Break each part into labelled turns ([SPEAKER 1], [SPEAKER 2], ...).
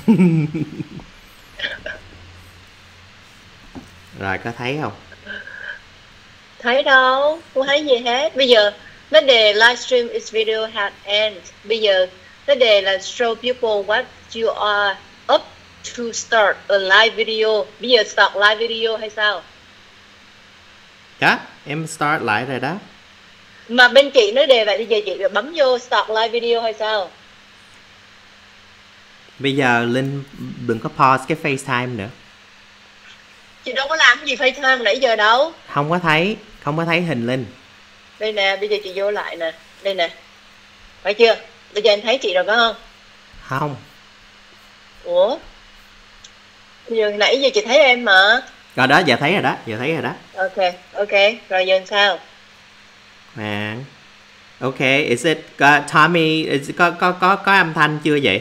[SPEAKER 1] Rồi có thấy không?
[SPEAKER 2] Thấy đâu, không thấy gì hết. Bây giờ nó đề livestream is video had end. Bây giờ nó đề là show people what you are up to start a live video. Bây giờ start live video hay sao?
[SPEAKER 1] Đó, em start lại rồi đó.
[SPEAKER 2] Mà bên chị nó đề vậy, bây giờ chị bấm vô start live video hay sao?
[SPEAKER 1] Bây giờ Linh đừng có pause cái FaceTime nữa.
[SPEAKER 2] Chị đâu có làm cái gì FaceTime nãy giờ đâu.
[SPEAKER 1] Không có thấy hình Linh.
[SPEAKER 2] Đây nè, bây giờ chị vô lại nè. Đây nè. Phải chưa? Bây giờ em thấy chị rồi phải không?
[SPEAKER 1] Không.
[SPEAKER 2] Ủa? Bây giờ nãy giờ chị thấy em mà.
[SPEAKER 1] Rồi đó, giờ thấy rồi đó.
[SPEAKER 2] Ok. Rồi giờ sao?
[SPEAKER 1] À. Ok, is it Tommy có âm thanh chưa vậy?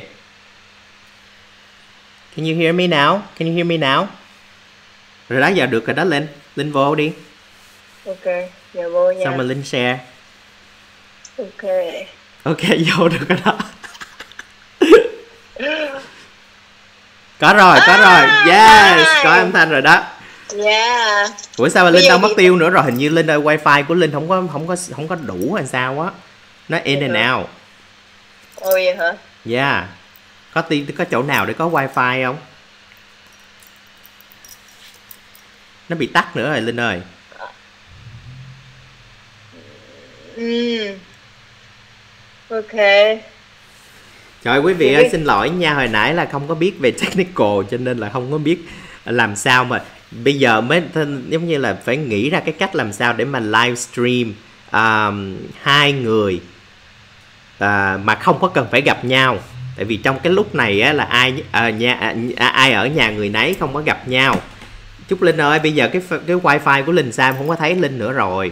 [SPEAKER 1] Can you hear me now? Rồi đó, giờ được rồi đó Linh vô đi.
[SPEAKER 2] Ok, giờ vô nha.
[SPEAKER 1] Xong rồi Linh share.
[SPEAKER 2] Ok,
[SPEAKER 1] vô được rồi đó. Có rồi. Yes, có âm thanh rồi đó.
[SPEAKER 2] Yeah.
[SPEAKER 1] Ủa sao mà Linh đâu mất tiêu nữa rồi? Hình như Linh ơi, wifi của Linh không có đủ hay sao á. Nó in and out.
[SPEAKER 2] Ồ vậy hả?
[SPEAKER 1] Yeah. Có chỗ nào để có wifi không? Nó bị tắt nữa rồi Linh ơi.
[SPEAKER 2] Ok.
[SPEAKER 1] Trời quý vị ơi, xin lỗi nha, hồi nãy là không có biết về technical cho nên là không có biết làm sao mà bây giờ mới giống như là phải nghĩ ra cái cách làm sao để mà livestream hai người mà không có cần phải gặp nhau. Tại vì trong cái lúc này á, là ai ở nhà người nấy, không có gặp nhau. Chúc Linh ơi, bây giờ cái wifi của Linh sao không có thấy Linh nữa rồi.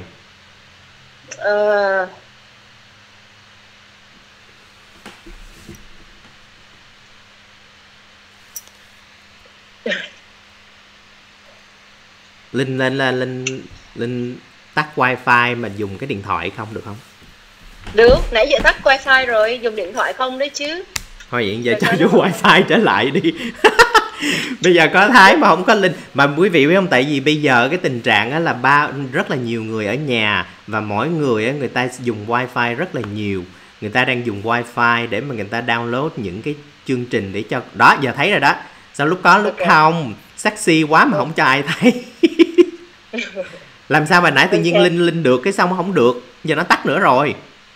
[SPEAKER 1] Linh tắt wifi mà dùng cái điện thoại không được không?
[SPEAKER 2] Được, nãy giờ tắt wifi rồi, dùng điện thoại không đấy chứ.
[SPEAKER 1] Thôi vậy giờ cho chú wifi trở lại đi. Bây giờ có Thái mà không có Linh. Mà quý vị biết không, tại vì bây giờ cái tình trạng á là rất là nhiều người ở nhà, và mỗi người á, người ta dùng wifi rất là nhiều. Người ta đang dùng wifi để mà người ta download những cái chương trình để cho đó, giờ thấy rồi đó. Sao lúc có lúc không, sexy quá mà không cho ai thấy. Làm sao mà nãy tự nhiên Linh được cái xong không được, giờ nó tắt nữa rồi.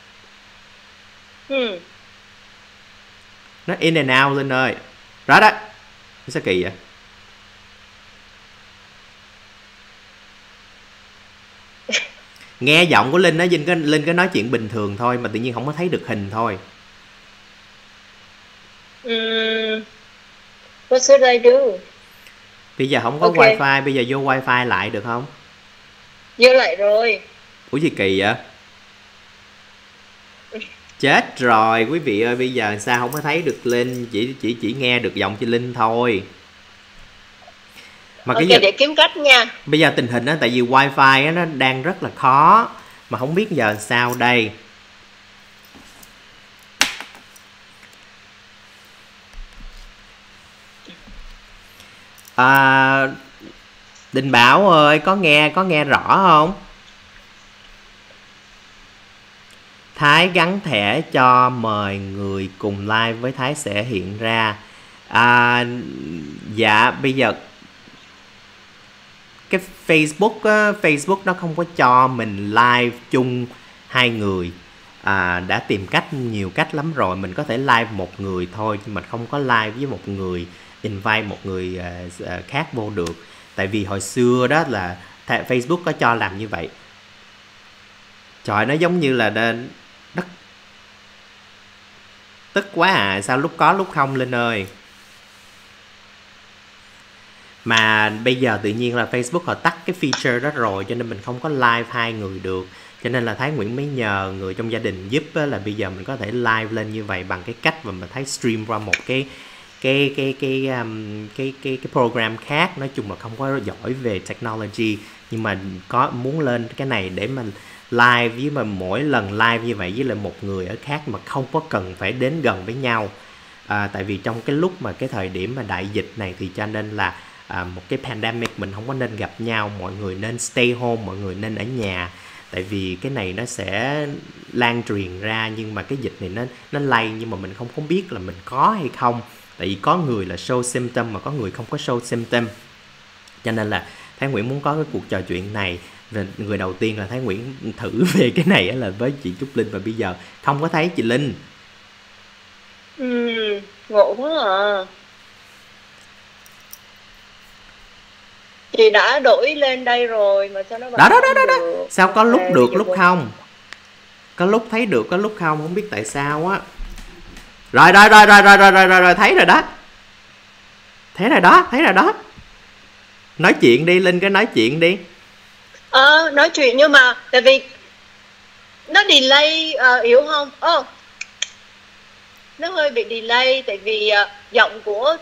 [SPEAKER 1] Nó in and out Linh ơi. Đó đó. Sao kỳ vậy? Nghe giọng của Linh á, Linh có nói chuyện bình thường thôi mà tự nhiên không có thấy được hình thôi.
[SPEAKER 2] What should I do?
[SPEAKER 1] Bây giờ không có wifi, bây giờ vô wifi lại được không?
[SPEAKER 2] Vô lại rồi.
[SPEAKER 1] Ủa gì kỳ vậy? Chết rồi quý vị ơi, bây giờ sao không có thấy được Linh, chỉ nghe được giọng chị Linh thôi. Mà cái
[SPEAKER 2] để kiếm cách nha.
[SPEAKER 1] Bây giờ tình hình á, tại vì wifi á, nó đang rất là khó mà không biết giờ sao đây. Đình Bảo ơi, có nghe rõ không? Thái gắn thẻ cho mời người cùng live với Thái sẽ hiện ra. Dạ bây giờ cái Facebook nó không có cho mình live chung hai người. Đã tìm nhiều cách lắm rồi, mình có thể live một người thôi nhưng mà không có live với một người, invite một người khác vô được. Tại vì hồi xưa đó là Facebook có cho làm như vậy. Trời, nó giống như là tức quá à, sao lúc có lúc không Linh ơi. Mà bây giờ tự nhiên là Facebook họ tắt cái feature đó rồi, cho nên mình không có live hai người được. Cho nên là Thái Nguyễn mới nhờ người trong gia đình giúp á, là bây giờ mình có thể live lên như vậy bằng cái cách mà mình thấy stream qua một cái program khác. Nói chung là không có giỏi về technology, nhưng mà có muốn lên cái này để mà live với mà mỗi lần live như vậy với lại một người ở khác mà không có cần phải đến gần với nhau. Tại vì trong cái lúc mà cái thời điểm mà đại dịch này thì cho nên là một cái pandemic mình không có nên gặp nhau, mọi người nên stay home, mọi người nên ở nhà. Tại vì cái này nó sẽ lan truyền ra, nhưng mà cái dịch này nó lây, nhưng mà mình không có biết là mình có hay không. Tại vì có người là show symptom mà có người không có show symptom. Cho nên là Thái Nguyễn muốn có cái cuộc trò chuyện này. Và người đầu tiên là Thái Nguyễn thử về cái này là với chị Trúc Linh, và bây giờ không có thấy chị Linh.
[SPEAKER 2] Ngộ quá à. Chị đã đổi lên đây rồi mà sao nó
[SPEAKER 1] đó. Sao có lúc được lúc không? Có lúc thấy được, có lúc không biết tại sao á. Rồi, thấy rồi đó. Thấy rồi đó. Nói chuyện đi Linh, cứ nói chuyện đi.
[SPEAKER 2] Nói chuyện nhưng mà tại vì nó delay, hiểu không? Nó hơi bị delay tại vì giọng của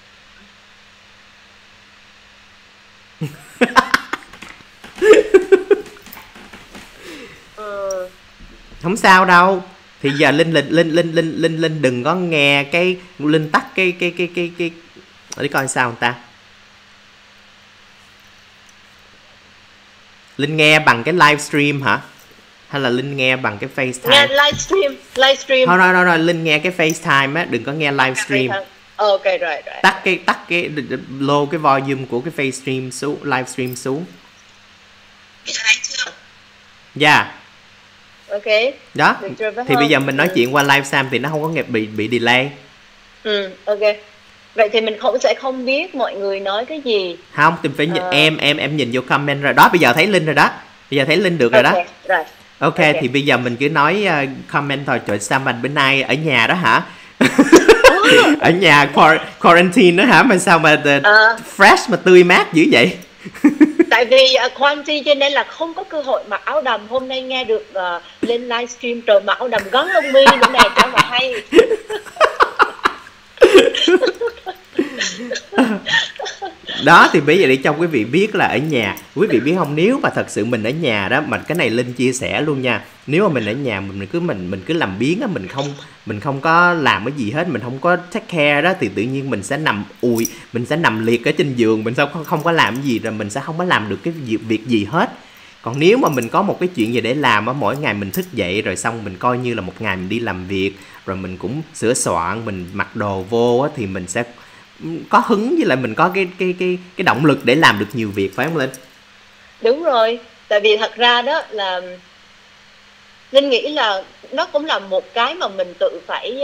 [SPEAKER 1] Không sao đâu. Thì giờ Linh đừng có nghe cái Linh tắt cái để coi sao người ta. Linh nghe bằng cái livestream hả? Hay là Linh nghe bằng cái FaceTime?
[SPEAKER 2] Nghe livestream.
[SPEAKER 1] Thôi, Linh nghe cái FaceTime á, đừng có nghe livestream.
[SPEAKER 2] Ok rồi.
[SPEAKER 1] Tắt cái low cái volume của cái FaceStream xuống, livestream xuống. Yeah.
[SPEAKER 2] Ok.
[SPEAKER 1] Đó. Thì bây giờ mình nói chuyện qua livestream thì nó không có bị delay.
[SPEAKER 2] Ok. Vậy thì mình sẽ không biết mọi người nói cái gì.
[SPEAKER 1] Không, thì phải em nhìn vô comment rồi đó. Bây giờ thấy Linh rồi đó. Bây giờ thấy Linh được rồi đó.
[SPEAKER 2] Rồi.
[SPEAKER 1] Ok, thì bây giờ mình cứ nói comment thôi. Trời, sao mình bữa nay ở nhà đó hả? Ở nhà quarantine đó hả? Mà sao mà fresh mà tươi mát dữ vậy?
[SPEAKER 2] Tại vì quarantine cho nên là không có cơ hội mặc áo đầm. Hôm nay nghe được lên livestream trời mặc áo đầm gắn lông mi nữa nè, cho mà hay.
[SPEAKER 1] Đó, thì bây giờ để cho quý vị biết là ở nhà, quý vị biết không, nếu mà thật sự mình ở nhà đó, mà cái này Linh chia sẻ luôn nha, nếu mà mình ở nhà mình cứ làm biếng á, mình không có làm cái gì hết, mình không có take care đó, thì tự nhiên mình sẽ nằm liệt ở trên giường, mình không có làm gì, rồi mình sẽ không có làm được cái việc gì hết. Còn nếu mà mình có một cái chuyện gì để làm á, mỗi ngày mình thức dậy rồi xong mình coi như là một ngày mình đi làm việc, rồi mình cũng sửa soạn, mình mặc đồ vô á, thì mình sẽ có hứng, với lại mình có cái động lực để làm được nhiều việc, phải không Linh?
[SPEAKER 2] Đúng rồi, tại vì thật ra đó là Linh nghĩ là nó cũng là một cái mà mình tự phải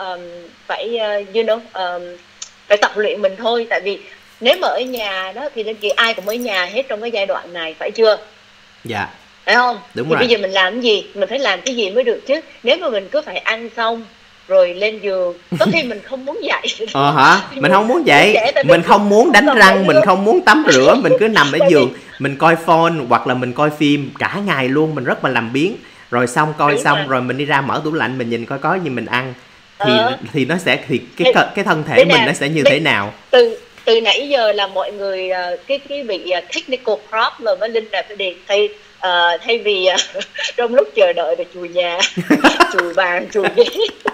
[SPEAKER 2] phải tập luyện mình thôi. Tại vì nếu mà ở nhà đó thì Linh nghĩ ai cũng ở nhà hết trong cái giai đoạn này, phải chưa?
[SPEAKER 1] Dạ.
[SPEAKER 2] Phải không?
[SPEAKER 1] Đúng
[SPEAKER 2] thì
[SPEAKER 1] rồi.
[SPEAKER 2] Bây giờ mình làm cái gì? Mình phải làm cái gì mới được chứ. Nếu mà mình cứ phải ăn xong rồi lên giường, có khi mình không muốn dậy.
[SPEAKER 1] Hả? Mình không muốn dậy, mình không muốn đánh răng, mình không muốn tắm rửa, mình cứ nằm ở giường, mình coi phone hoặc là mình coi phim cả ngày luôn, mình rất là làm biếng. Rồi xong coi xong rồi mình đi ra mở tủ lạnh, mình nhìn coi có gì mình ăn. Thì nó sẽ cái thân thể mình nó sẽ như thế nào?
[SPEAKER 2] Từ nãy giờ là mọi người cái bị technical problem với Linh là phải đề thay vì trong lúc chờ đợi để chùi nhà, chùi bàn, chùi ghế.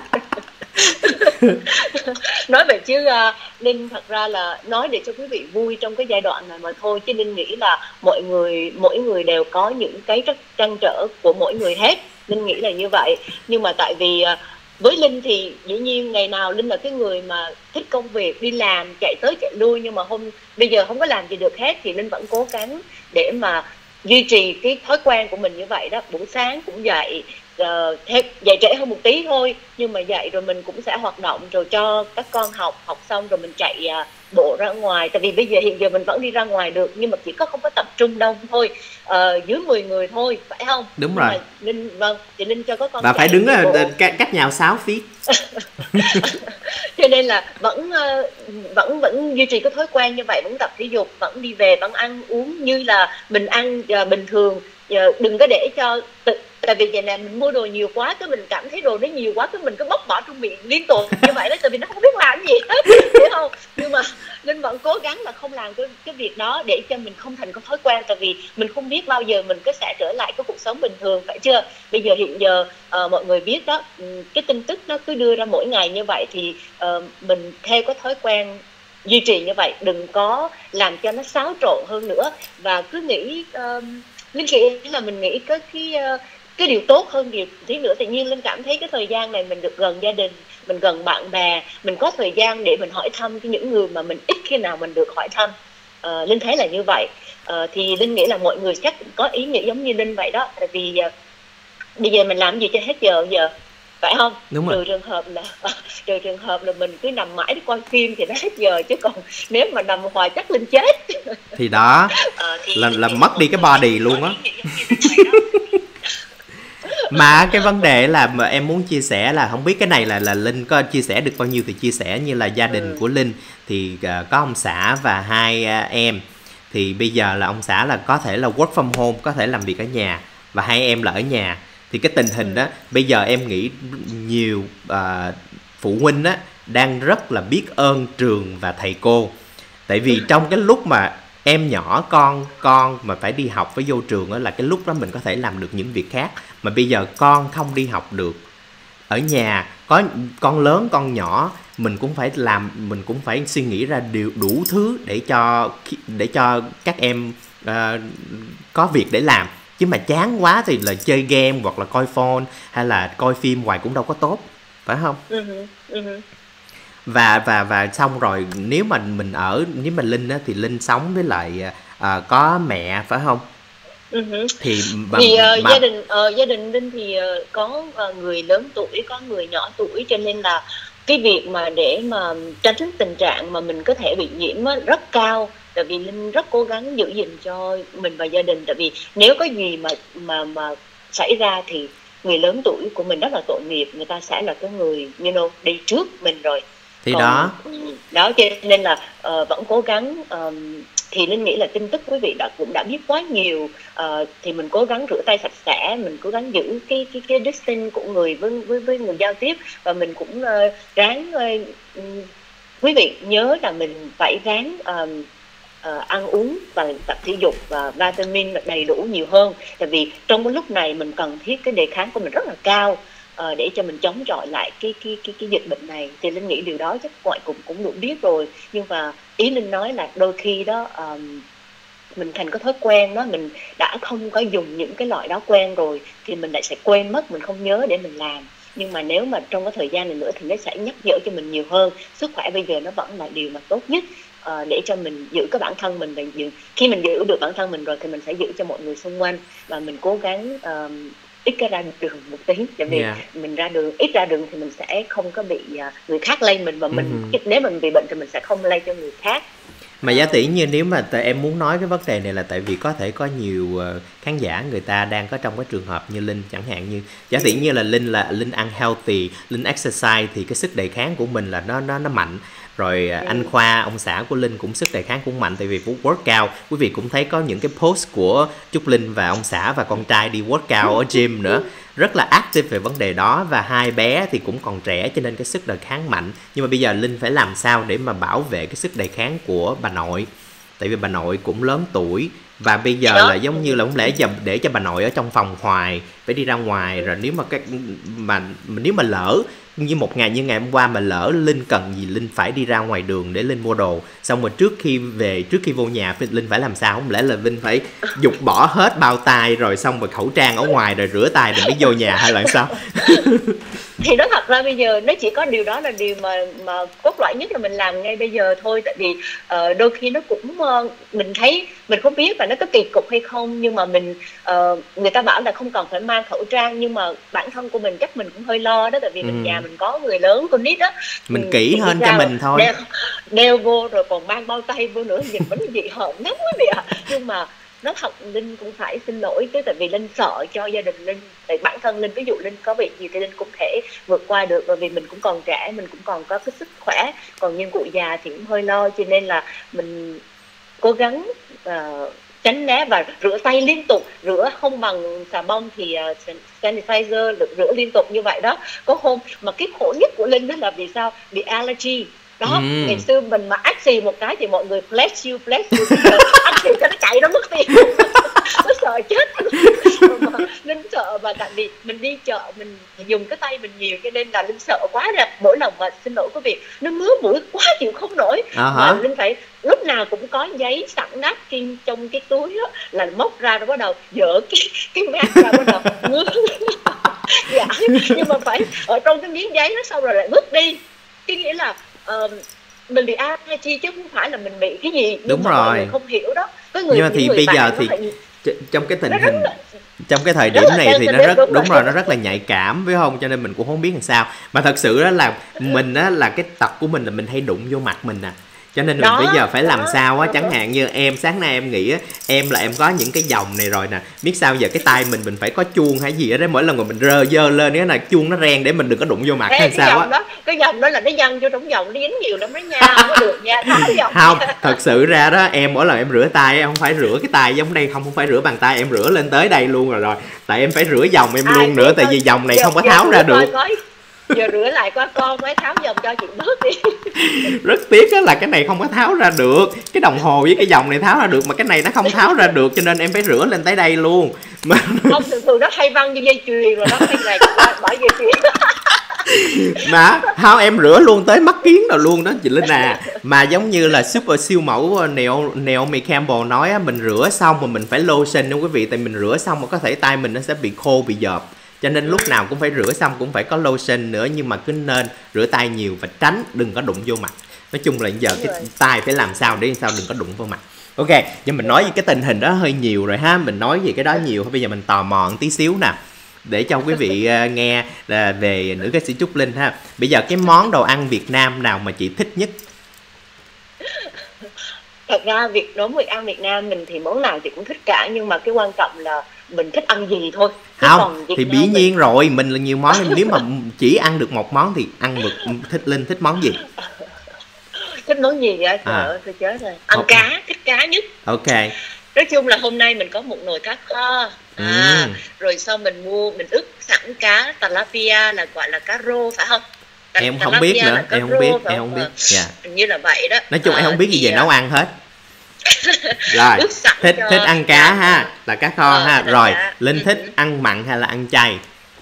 [SPEAKER 2] Nói vậy chứ Linh thật ra là nói để cho quý vị vui trong cái giai đoạn này mà thôi, chứ Linh nghĩ là mỗi người đều có những cái trăn trở của mỗi người hết. Linh nghĩ là như vậy. Nhưng mà tại vì với Linh thì dĩ nhiên ngày nào Linh là cái người mà thích công việc, đi làm chạy tới chạy lui, nhưng mà bây giờ không có làm gì được hết, thì Linh vẫn cố gắng để mà duy trì cái thói quen của mình như vậy đó. Buổi sáng cũng dậy, dậy trễ hơn một tí thôi, nhưng mà dậy rồi mình cũng sẽ hoạt động, rồi cho các con học xong rồi mình chạy bộ ra ngoài. Tại vì bây giờ hiện giờ mình vẫn đi ra ngoài được, nhưng mà chỉ không có tập trung đông thôi, dưới 10 người thôi, phải không?
[SPEAKER 1] Đúng rồi.
[SPEAKER 2] Thì Linh cho các con
[SPEAKER 1] và phải đứng cách nhau 6 feet.
[SPEAKER 2] Cho nên là vẫn duy trì cái thói quen như vậy, vẫn tập thể dục, vẫn đi về, vẫn ăn uống như là mình ăn bình thường. đừng có để cho tại vì vậy nè, mình mua đồ nhiều quá cái mình cảm thấy đồ nó nhiều quá cái mình cứ bóc bỏ trong miệng liên tục như vậy đó, tại vì nó không biết làm gì hết, hiểu không? Nhưng mà Linh vẫn cố gắng là không làm cái việc đó để cho mình không thành cái thói quen, tại vì mình không biết bao giờ mình có sẽ trở lại cái cuộc sống bình thường, phải chưa? Bây giờ hiện giờ mọi người biết đó, cái tin tức nó cứ đưa ra mỗi ngày như vậy thì mình theo cái thói quen duy trì như vậy, đừng có làm cho nó xáo trộn hơn nữa, và cứ nghĩ Linh nghĩ là mình nghĩ cái điều tốt hơn điều tí nữa. Tự nhiên Linh cảm thấy cái thời gian này mình được gần gia đình, mình gần bạn bè, mình có thời gian để mình hỏi thăm những người mà mình ít khi nào mình được hỏi thăm. Linh thấy là như vậy. Thì Linh nghĩ là mọi người chắc cũng có ý nghĩ giống như Linh vậy đó, tại vì bây giờ mình làm gì cho hết giờ phải không?
[SPEAKER 1] Đúng rồi.
[SPEAKER 2] Trừ trường hợp là mình cứ nằm mãi đi coi phim thì nó hết giờ, chứ còn nếu mà nằm hoài chắc Linh chết.
[SPEAKER 1] Thì đó là mất đi cái body luôn á. Mà cái vấn đề là mà em muốn chia sẻ là không biết cái này là Linh có chia sẻ được bao nhiêu thì chia sẻ, như là gia đình của Linh thì có ông xã và hai em, thì bây giờ là ông xã là có thể là work from home, có thể làm việc ở nhà, và hai em là ở nhà. Thì cái tình hình đó bây giờ em nghĩ nhiều phụ huynh á đang rất là biết ơn trường và thầy cô, tại vì trong cái lúc mà em nhỏ con mà phải đi học, phải vô trường á, là cái lúc đó mình có thể làm được những việc khác, mà bây giờ con không đi học được, ở nhà có con lớn con nhỏ, mình cũng phải làm, mình cũng phải suy nghĩ ra đủ thứ để cho các em có việc để làm, chứ mà chán quá thì là chơi game hoặc là coi phone hay là coi phim hoài cũng đâu có tốt, phải không? Và xong rồi nếu mà Linh á thì Linh sống với lại có mẹ, phải không?
[SPEAKER 2] Thì gia đình Linh thì có người lớn tuổi, có người nhỏ tuổi, cho nên là cái việc mà để mà tránh tình trạng mà mình có thể bị nhiễm rất cao, tại vì Linh rất cố gắng giữ gìn cho mình và gia đình, tại vì nếu có gì mà xảy ra thì người lớn tuổi của mình rất là tội nghiệp, người ta sẽ là cái người đi trước mình rồi.
[SPEAKER 1] Thì đó
[SPEAKER 2] cho nên là vẫn cố gắng. Thì Linh nghĩ là tin tức quý vị cũng đã biết quá nhiều, thì mình cố gắng rửa tay sạch sẽ, mình cố gắng giữ cái distance của người với người giao tiếp, và mình cũng ráng quý vị nhớ là mình phải ráng ăn uống và tập thể dục và vitamin đầy đủ nhiều hơn, tại vì trong cái lúc này mình cần thiết cái đề kháng của mình rất là cao để cho mình chống chọi lại cái dịch bệnh này. Thì Linh nghĩ điều đó chắc mọi cũng đủ biết rồi, nhưng mà ý Linh nói là đôi khi đó mình thành cái thói quen đó, mình đã không có dùng những cái loại đó quen rồi thì mình lại sẽ quên mất, mình không nhớ để mình làm. Nhưng mà nếu mà trong cái thời gian này nữa thì nó sẽ nhắc nhở cho mình nhiều hơn. Sức khỏe bây giờ nó vẫn là điều mà tốt nhất để cho mình giữ cái bản thân mình, và khi mình giữ được bản thân mình rồi thì mình sẽ giữ cho mọi người xung quanh, và mình cố gắng ít cái ra đường một tí, tại vì mình ít ra đường thì mình sẽ không có bị người khác lây mình, và nếu mình bị bệnh thì mình sẽ không lây cho người khác.
[SPEAKER 1] Mà Giá Tỷ, như nếu mà em muốn nói cái vấn đề này là tại vì có thể có nhiều khán giả người ta đang có trong cái trường hợp như Linh, chẳng hạn như Giá Tỷ như là Linh ăn healthy, Linh exercise thì cái sức đề kháng của mình là nó mạnh. Rồi anh Khoa, ông xã của Linh cũng sức đề kháng cũng mạnh, tại vì workout. Quý vị cũng thấy có những cái post của Trúc Linh và ông xã và con trai đi workout ở gym nữa, rất là active về vấn đề đó. Và hai bé thì cũng còn trẻ cho nên cái sức đề kháng mạnh. Nhưng mà bây giờ Linh phải làm sao để mà bảo vệ cái sức đề kháng của bà nội, tại vì bà nội cũng lớn tuổi, và bây giờ là giống như là không lẽ để cho bà nội ở trong phòng hoài, phải đi ra ngoài. Rồi nếu mà lỡ như một ngày như ngày hôm qua mà lỡ Linh cần gì, Linh phải đi ra ngoài đường để Linh mua đồ, xong rồi trước khi vô nhà Linh phải làm sao? Không lẽ là Linh phải dục bỏ hết bao tay rồi xong rồi khẩu trang ở ngoài rồi rửa tay rồi mới vô nhà, hay là sao?
[SPEAKER 2] Thì nó thật ra bây giờ nó chỉ có điều đó là điều mà cốt lõi nhất là mình làm ngay bây giờ thôi, tại vì đôi khi nó cũng mình thấy mình không biết là nó có kỳ cục hay không, nhưng mà người ta bảo là không cần phải mang khẩu trang, nhưng mà bản thân của mình chắc mình cũng hơi lo đó, tại vì mình nhà mình có người lớn con nít á,
[SPEAKER 1] mình kỹ hơn cho mình thôi,
[SPEAKER 2] đeo vô rồi còn mang bao tay vô nữa, nhìn vẫn dị hợm lắm quý vị ạ. Nhưng mà nó thật, Linh cũng phải xin lỗi chứ, tại vì Linh sợ cho gia đình Linh, tại bản thân Linh ví dụ Linh có việc gì thì Linh cũng thể vượt qua được, bởi vì mình cũng còn trẻ, mình cũng còn có cái sức khỏe, còn nhưng cụ già thì cũng hơi lo, cho nên là mình cố gắng tránh né và rửa tay liên tục, rửa không bằng xà bông thì sanitizer, rửa liên tục như vậy đó. Có hôm mà cái khổ nhất của Linh đó là vì sao? Bị allergy đó. Ngày xưa mình mà ác xì một cái thì mọi người bless you ác xì cho nó chạy nó mất tiền. Nó sợ chết. Linh sợ, và tại vì mình đi chợ mình dùng cái tay mình nhiều cho nên là Linh sợ quá rồi. Mỗi lần mà xin lỗi quý vị, nó ngứa mũi quá chịu không nổi. Mà Linh phải lúc nào cũng có giấy sẵn napkin trong cái túi đó, là móc ra rồi bắt đầu dỡ cái mát ra, bắt đầu ngứa. Dạ, nhưng mà phải ở trong cái miếng giấy đó, xong rồi lại vứt đi. Cái nghĩa là mình bị allergy chứ không phải là mình bị cái gì.
[SPEAKER 1] Đúng rồi,
[SPEAKER 2] mình không hiểu đó. Có người,
[SPEAKER 1] nhưng mà thì bây giờ thì trong cái tình hình trong cái thời điểm này thì nó rất đúng rồi, nó rất là nhạy cảm phải không, cho nên mình cũng không biết làm sao. Mà thật sự đó là mình á, là cái tật của mình là mình hay đụng vô mặt mình nè, cho nên mình bây giờ phải làm sao á. Chẳng hạn như em sáng nay em nghĩ á, em có những cái dòng này rồi nè, biết sao giờ cái tay mình phải có chuông hay gì đó, mỗi lần mà mình dơ lên cái này chuông nó reng để mình đừng có đụng vô mặt hay sao á.
[SPEAKER 2] Cái dòng đó là nó văng vô trong dòng, nó dính nhiều lắm đó nha, không có được nha.
[SPEAKER 1] Không, thật sự ra đó em mỗi lần em rửa tay em không phải rửa cái tay giống đây, không phải rửa bàn tay, em rửa lên tới đây luôn rồi. Tại em phải rửa dòng em luôn nữa, tại vì dòng này không có tháo ra được.
[SPEAKER 2] Giờ rửa lại qua con mới tháo dòng cho chị bớt đi.
[SPEAKER 1] Rất tiếc là cái này không có tháo ra được, cái đồng hồ với cái dòng này tháo ra được mà cái này nó không tháo ra được, cho nên em phải rửa lên tới đây luôn. Mà
[SPEAKER 2] không, thường nó hay văng như dây chuyền rồi đó, hay là bởi dây chuyền.
[SPEAKER 1] Mà không, em rửa luôn tới mắt kiến rồi luôn đó chị Linh à. Mà giống như là super siêu mẫu Naomi Campbell nói á, mình rửa xong mà mình phải lotion nha quý vị, tại mình rửa xong mà có thể tay mình nó sẽ bị khô, bị dợp, cho nên lúc nào cũng phải rửa xong cũng phải có lotion nữa. Nhưng mà cứ nên rửa tay nhiều và tránh đừng có đụng vô mặt. Nói chung là giờ cái tay phải làm sao để sao đừng có đụng vô mặt. Ok, nhưng mình nói về cái tình hình đó hơi nhiều rồi ha, mình nói về cái đó nhiều, bây giờ mình tò mò một tí xíu nè, để cho quý vị nghe về nữ ca sĩ Trúc Linh ha. Bây giờ cái món đồ ăn Việt Nam nào mà chị thích nhất?
[SPEAKER 2] Thật ra việc ăn Việt Nam mình thì món nào chị cũng thích cả, nhưng mà cái quan trọng là mình thích ăn gì thôi.
[SPEAKER 1] Không, thì dĩ nhiên rồi, mình là nhiều món, nếu mà chỉ ăn được một món thì ăn Linh thích món gì?
[SPEAKER 2] Thích món gì vậy? Trời ơi, tôi chết rồi. Ăn cá, thích cá nhất.
[SPEAKER 1] Ok.
[SPEAKER 2] Nói chung là hôm nay mình có một nồi cá kho. Rồi sau mình ướp sẵn cá tilapia, là gọi là cá rô phải không?
[SPEAKER 1] Em không biết nữa, em không biết. Dạ.
[SPEAKER 2] Như là vậy đó.
[SPEAKER 1] Nói chung em không biết gì về nấu ăn hết. Rồi, thích ăn cá ha, là cá kho ha. Rồi, Linh thích ăn mặn hay là ăn chay?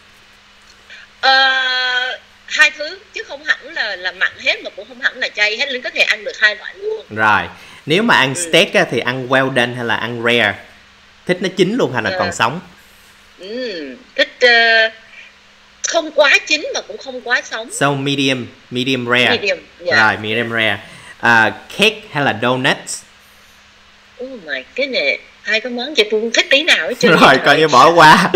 [SPEAKER 2] Hai thứ chứ không hẳn là mặn hết mà cũng không hẳn là chay hết, Linh có thể ăn được hai loại luôn.
[SPEAKER 1] Rồi, nếu mà ăn steak á, thì ăn well done hay là ăn rare? Thích nó chín luôn hay là còn sống?
[SPEAKER 2] Thích không quá chín mà cũng không quá sống.
[SPEAKER 1] So medium rare.
[SPEAKER 2] Medium, yeah.
[SPEAKER 1] Rồi, medium rare. Cake hay là donuts?
[SPEAKER 2] Oh my goodness, hai cái món vậy tôi không thích tí nào hết trơn.
[SPEAKER 1] Rồi, coi như bỏ qua.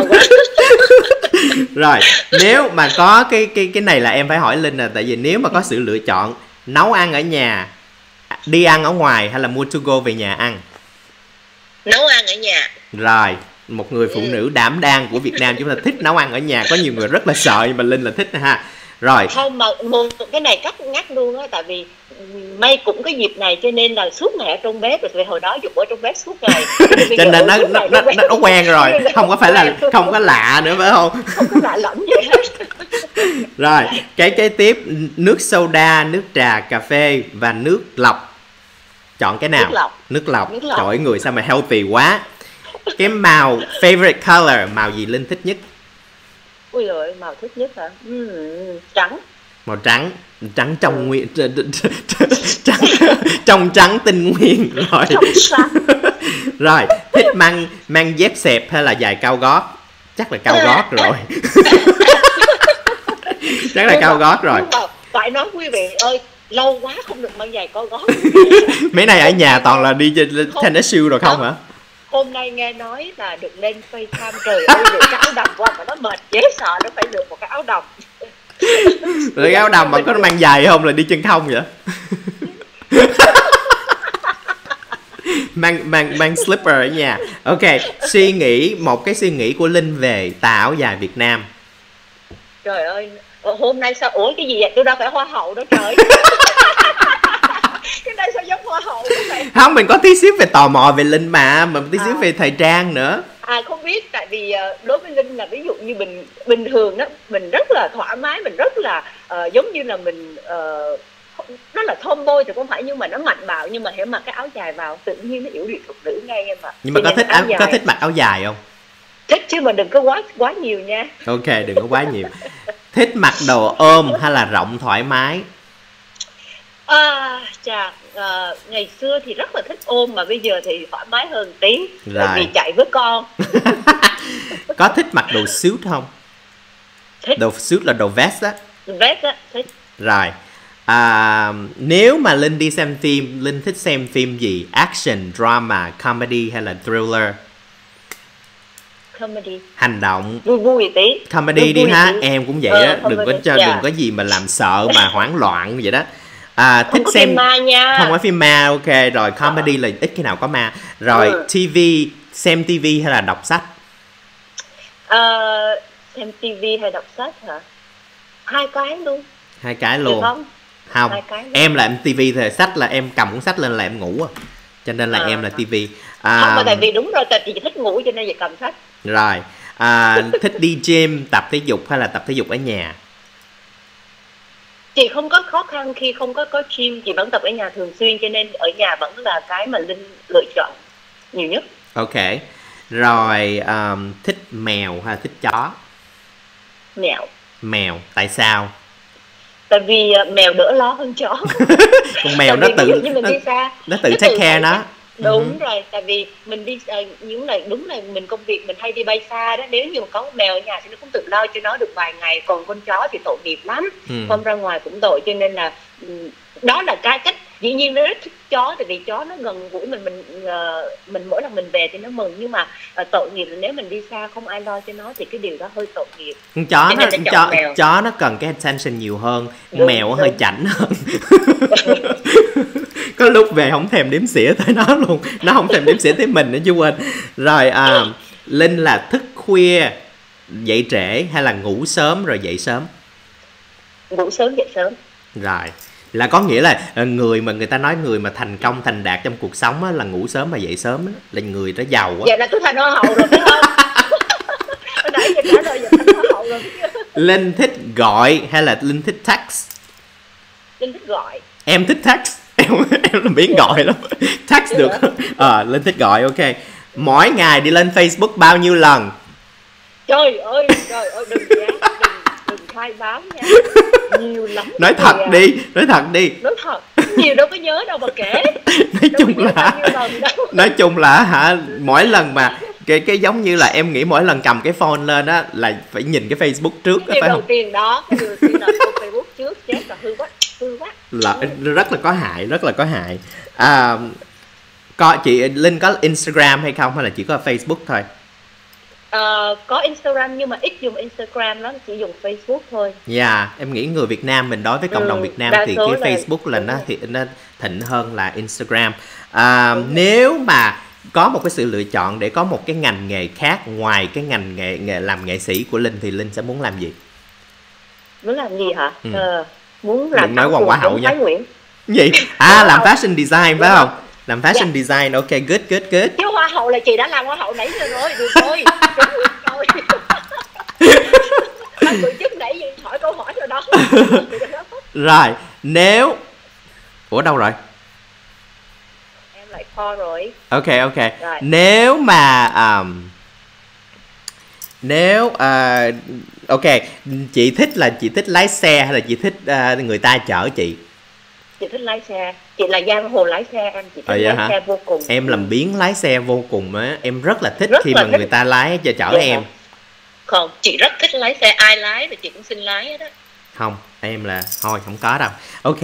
[SPEAKER 1] Rồi, nếu mà có cái này là em phải hỏi Linh nè, tại vì nếu mà có sự lựa chọn nấu ăn ở nhà, đi ăn ở ngoài hay là mua to go về nhà ăn?
[SPEAKER 2] Nấu ăn ở nhà.
[SPEAKER 1] Rồi, một người phụ nữ đảm đang của Việt Nam chúng ta thích nấu ăn ở nhà. Có nhiều người rất là sợ nhưng mà Linh là thích ha. Rồi.
[SPEAKER 2] Không, mà cái này cắt ngắt luôn á, tại vì may cũng cái dịp này cho nên là suốt ngày ở trong bếp, rồi vì hồi đó Dục ở trong bếp suốt ngày.
[SPEAKER 1] Cho nên nó quen rồi, không có phải là không có lạ nữa phải không?
[SPEAKER 2] Không có lạ lẫm gì hết.
[SPEAKER 1] Rồi, cái kế tiếp, nước soda, nước trà, cà phê và nước lọc. Chọn cái nào? Nước lọc. Trời ơi, người sao mà healthy quá. Cái màu favorite color, màu gì Linh thích nhất?
[SPEAKER 2] Ui giời, màu thích nhất hả? Trắng.
[SPEAKER 1] Màu trắng, trắng trong nguyên, trắng tinh nguyên rồi. Rồi, thích mang dép xẹp hay là giày cao gót? Chắc là cao gót rồi. Chắc là cao gót rồi.
[SPEAKER 2] Phải nói quý vị ơi, lâu quá không được mang giày cao gót.
[SPEAKER 1] Mấy này ở nhà toàn là đi tennis shoe rồi không hả?
[SPEAKER 2] Hôm nay nghe nói là được lên FaceTime, trời ơi, được cái áo đầm qua mà nó mệt dễ sợ, nó phải được một cái áo đầm.
[SPEAKER 1] Rồi cái áo đầm mà có mang giày không là đi chân không vậy? mang slipper ở nhà. Ok, một cái suy nghĩ của Linh về tà áo dài Việt Nam.
[SPEAKER 2] Trời ơi, hôm nay sao, ủa cái gì vậy? Tôi đâu phải hoa hậu đâu trời. Cái này sao giống hoa hậu vậy.
[SPEAKER 1] Không, mình có tí xíu về tò mò về Linh mà tí xíu về thời trang nữa.
[SPEAKER 2] Không biết, tại vì đối với Linh là ví dụ như bình thường đó, mình rất là thoải mái, mình rất là giống như là mình nó là tomboy thì không phải, nhưng mà nó mạnh bạo, nhưng mà hãy mặc cái áo dài vào tự nhiên nó yểu điệu thục nữ ngay em ạ.
[SPEAKER 1] Nhưng mà có thích mặc áo dài không?
[SPEAKER 2] Thích chứ, mà đừng có quá nhiều nha.
[SPEAKER 1] Ok, đừng có quá nhiều. Thích mặc đồ ôm hay là rộng thoải mái?
[SPEAKER 2] Ngày xưa thì rất là thích ôm, mà bây giờ thì thoải mái hơn tí,
[SPEAKER 1] Rồi.
[SPEAKER 2] vì chạy với con.
[SPEAKER 1] Có thích mặc đồ suit không?
[SPEAKER 2] Thích.
[SPEAKER 1] Đồ suit là đồ vest á.
[SPEAKER 2] Vest á, thích.
[SPEAKER 1] Rồi. Nếu mà Linh đi xem phim, Linh thích xem phim gì? Action, drama, comedy hay là thriller?
[SPEAKER 2] Comedy.
[SPEAKER 1] Hành động.
[SPEAKER 2] Vui tí.
[SPEAKER 1] Comedy đi ha, em cũng vậy á, đừng có gì mà làm sợ mà hoảng loạn vậy đó.
[SPEAKER 2] Không
[SPEAKER 1] thích
[SPEAKER 2] có
[SPEAKER 1] xem
[SPEAKER 2] phim ma nha.
[SPEAKER 1] Không có phim ma, ok rồi. Comedy là ít khi nào có ma. Rồi TV, xem TV hay là đọc sách?
[SPEAKER 2] Xem TV hay đọc sách hả? Hai cái luôn.
[SPEAKER 1] Hai cái luôn.
[SPEAKER 2] Không?
[SPEAKER 1] Em là em TV thì sách là em cầm cuốn sách lên là em ngủ à. Cho nên là em là TV.
[SPEAKER 2] Không, mà tại vì đúng rồi, tại vì thích ngủ cho nên vậy cầm sách.
[SPEAKER 1] Rồi. Thích đi gym, tập thể dục hay là tập thể dục ở nhà?
[SPEAKER 2] Chị không có khó khăn khi không có gym, chị vẫn tập ở nhà thường xuyên, cho nên ở nhà vẫn là cái mà Linh lựa chọn nhiều nhất.
[SPEAKER 1] Ok. Rồi thích mèo hay là thích chó?
[SPEAKER 2] Mèo.
[SPEAKER 1] Tại sao?
[SPEAKER 2] Tại vì mèo đỡ lo hơn chó.
[SPEAKER 1] Con mèo nó tự take care nó.
[SPEAKER 2] Đúng rồi, tại vì mình đi những này đúng là mình công việc mình hay đi bay xa đó, nếu như mà có mèo ở nhà thì nó cũng tự lo cho nó được vài ngày, còn con chó thì tội nghiệp lắm, không ra ngoài cũng tội, cho nên là đó là cái cách. Dĩ nhiên nó rất thích chó, tại vì chó nó gần gũi mình mỗi lần mình về thì nó mừng, nhưng mà tội nghiệp là nếu mình đi xa không ai lo cho nó thì cái điều đó hơi tội nghiệp.
[SPEAKER 1] Chó nó cần cái attention nhiều hơn. Mèo hơi chảnh hơn. Có lúc về không thèm đếm xỉa tới nó luôn, nó không thèm đếm xỉa tới mình nữa chứ quên. Rồi Linh là thức khuya dậy trễ hay là ngủ sớm rồi dậy sớm?
[SPEAKER 2] Ngủ sớm dậy sớm.
[SPEAKER 1] Rồi, là có nghĩa là người ta nói người mà thành công thành đạt trong cuộc sống á, là ngủ sớm và dậy sớm á, là người đó giàu á.
[SPEAKER 2] Vậy là tôi thành hoa hậu rồi phải không? Hồi nãy giờ trả lời giờ thành hoa hậu rồi.
[SPEAKER 1] Linh thích gọi hay là Linh thích text?
[SPEAKER 2] Linh thích gọi.
[SPEAKER 1] Em thích text. Em là biến gọi lắm. Text được. Linh thích gọi, ok. Mỗi ngày đi lên Facebook bao nhiêu lần?
[SPEAKER 2] Trời ơi, đừng khai báo nha. Nhiều lắm.
[SPEAKER 1] Nói thật đi.
[SPEAKER 2] Nói thật, nhiều đâu có nhớ đâu mà kể.
[SPEAKER 1] Nói chung là mỗi lần mà cái giống như là em nghĩ mỗi lần cầm cái phone lên á là phải nhìn cái Facebook trước.
[SPEAKER 2] Cái điều đầu tiên đó, cái điều đầu tiên là Facebook trước, chết là hư quá.
[SPEAKER 1] Là rất là có hại. Chị Linh có Instagram hay không, hay là chỉ có Facebook thôi?
[SPEAKER 2] Có Instagram nhưng mà ít dùng Instagram lắm, chỉ dùng Facebook thôi.
[SPEAKER 1] Em nghĩ người Việt Nam mình đối với cộng đồng Việt Nam thì cái Facebook là nó thịnh hơn là Instagram. Nếu mà có một cái sự lựa chọn để có một cái ngành nghề khác ngoài cái ngành nghề làm nghệ sĩ của Linh thì Linh sẽ muốn làm gì?
[SPEAKER 2] Muốn làm gì hả? Muốn làm
[SPEAKER 1] nói qua quả hậu nha. Gì?
[SPEAKER 2] Làm
[SPEAKER 1] fashion design phải không? Làm fashion design, ok, good.
[SPEAKER 2] Chứ hoa hậu là chị đã làm hoa hậu nãy giờ rồi, được rồi. Ban tổ chức nãy giờ hỏi câu hỏi rồi đó.
[SPEAKER 1] Rồi, nếu... Ủa đâu rồi?
[SPEAKER 2] Em lại kho rồi.
[SPEAKER 1] Ok. Rồi. Nếu mà... ok, chị thích lái xe hay là chị thích người ta chở chị?
[SPEAKER 2] Chị thích lái xe, chị là giang hồ lái xe, em chị thích lái xe vô cùng.
[SPEAKER 1] Em làm biếng lái xe vô cùng á, em rất là thích khi mà người ta lái chở em.
[SPEAKER 2] Không, chị rất thích lái xe, ai lái thì chị cũng xin lái hết á.
[SPEAKER 1] Không, em là thôi không có đâu. Ok,